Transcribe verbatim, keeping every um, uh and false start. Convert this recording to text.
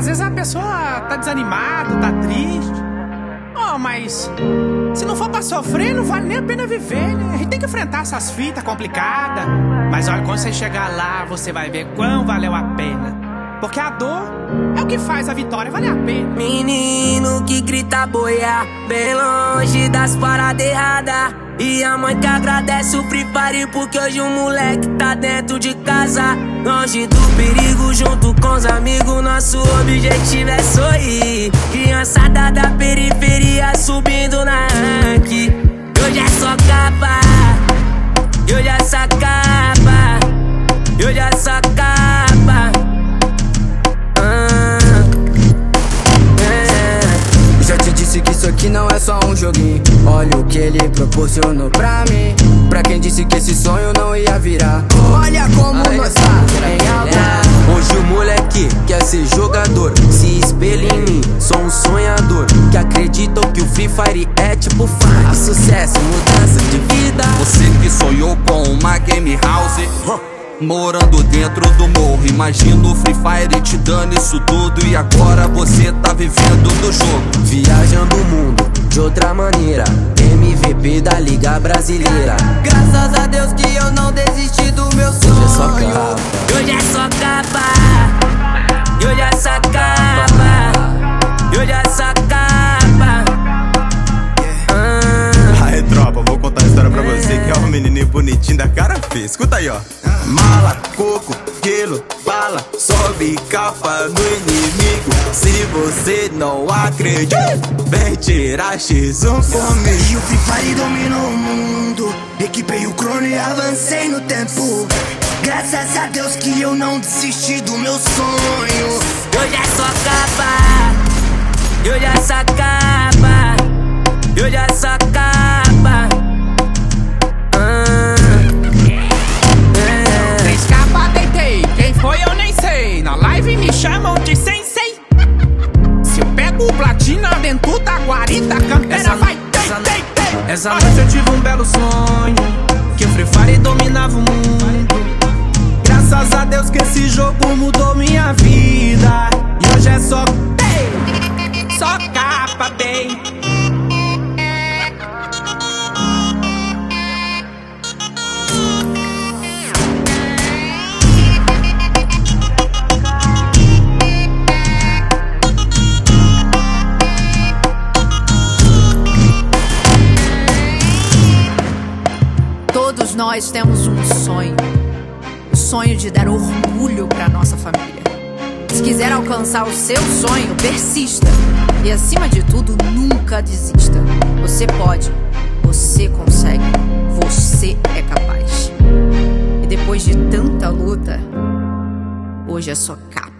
às vezes a pessoa tá desanimada, tá triste. Oh, mas se não for pra sofrer, não vale nem a pena viver, né? A gente tem que enfrentar essas fitas complicadas. Mas olha, quando você chegar lá, você vai ver quão valeu a pena. Porque a dor é o que faz a vitória valer a pena. Menino que grita boiar, bem longe das paradas erradas. E a mãe que agradece o Free Fire, porque hoje o moleque tá dentro de casa. Longe do perigo, junto com os amigos, nosso objetivo é sorrir. Criançada da periferia subindo na rank. Hoje é só capa, hoje é só capa, hoje é só capa. ah, é. Já te disse que isso aqui não é só um joguinho. Olha o que ele proporcionou pra mim. Pra quem disse que esse sonho não ia virar, olha como Ai, nós tá em alta. Hoje o moleque quer ser jogador, se espelha em mim, sou um sonhador que acreditou que o Free Fire é tipo funk. Sucesso, mudança de vida. Você que sonhou com uma game house, morando dentro do morro, imagina o Free Fire te dando isso tudo. E agora você tá vivendo do jogo, viajando o mundo de outra maneira, M V P da Liga Brasileira. Graças a Deus que eu não desisti do meu sonho. Hoje é só capa, Hoje é só capa, hoje é só capa, hoje é só capa. ah. Aí tropa, vou contar a história pra você, que é um menininho bonitinho da cara feia. Escuta aí, ó. Mala, coco, quilo, bala, sobe capa no inimigo. Se você não acredita, vem tirar X um comigo. E o Free Fire dominou o mundo. Equipei o crono e avancei no tempo. Graças a Deus que eu não desisti do meu sonho. Hoje é só capa, hoje é só capa, hoje é só capa. ah. Três capas deitei, quem foi eu nem sei. Na live me chamam de sensei. Se eu pego platina dentro da guarita, a canteira Essa vai no- tei, essa no- tei, tei. Essa noite eu tive um belo sonho, que o Free Fire dominava o mundo. Graças a Deus que esse jogo mudou minha vida. E hoje é só Ei, só capa, bem. Todos nós temos um sonho. O sonho de dar orgulho para nossa família. Se quiser alcançar o seu sonho, persista. E acima de tudo, nunca desista. Você pode, você consegue, você é capaz. E depois de tanta luta, hoje é só capa.